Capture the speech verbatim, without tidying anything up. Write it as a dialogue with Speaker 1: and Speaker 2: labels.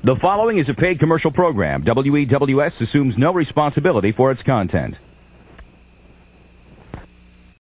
Speaker 1: The following is a paid commercial program. W E W S assumes no responsibility for its content.